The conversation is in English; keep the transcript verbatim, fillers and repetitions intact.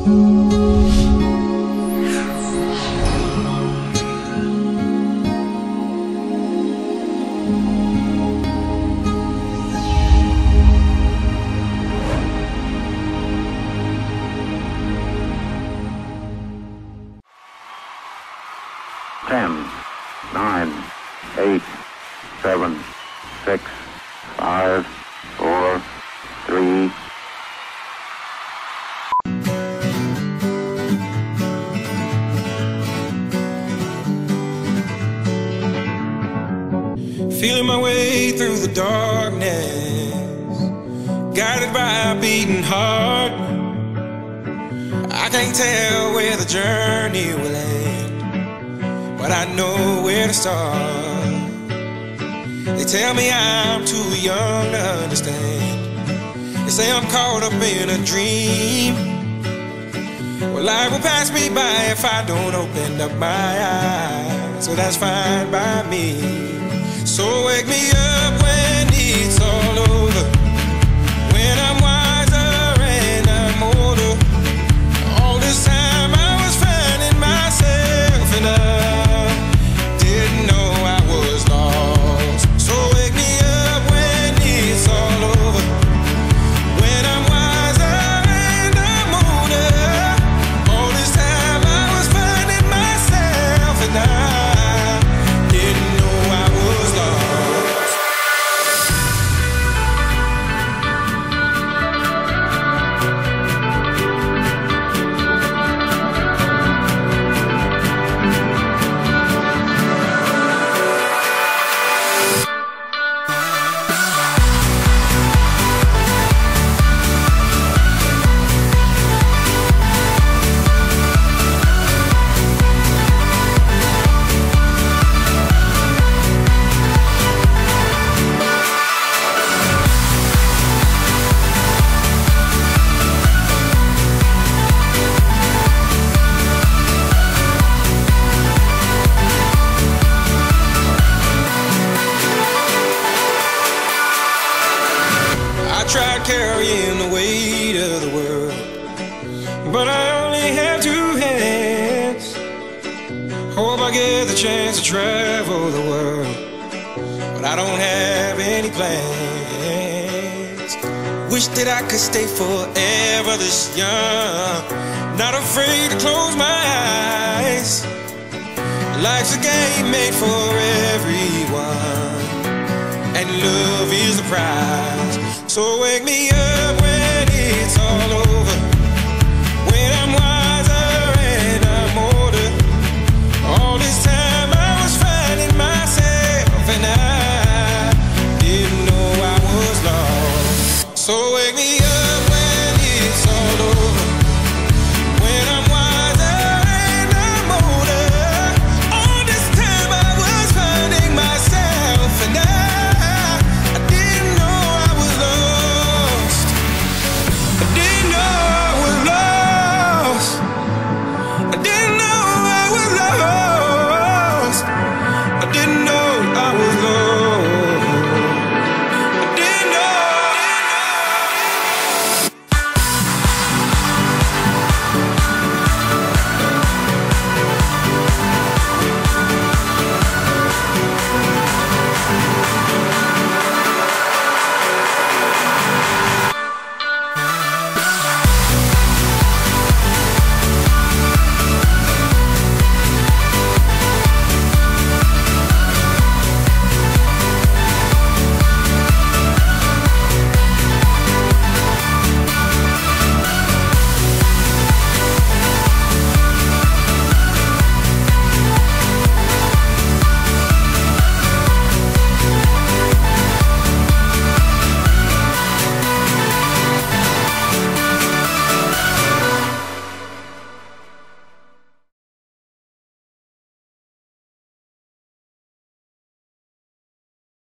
Ten, nine, eight, seven, six, five, four, three. Feeling my way through the darkness, guided by a beating heart. I can't tell where the journey will end, but I know where to start. They tell me I'm too young to understand. They say I'm caught up in a dream. Well, life will pass me by if I don't open up my eyes, so that's fine by me. So wake me up when it's all over, when I'm wiser and I'm older. All this time I was finding myself and I didn't know I was lost. So wake me up when it's all over, when I'm wiser and I'm older. All this time I was finding myself and I didn't know I was lost. I tried carrying the weight of the world, but I only have two hands. Hope I get the chance to travel the world, but I don't have any plans. Wish that I could stay forever this young, not afraid to close my eyes. Life's a game made for everyone, and love is the prize. So wake me up when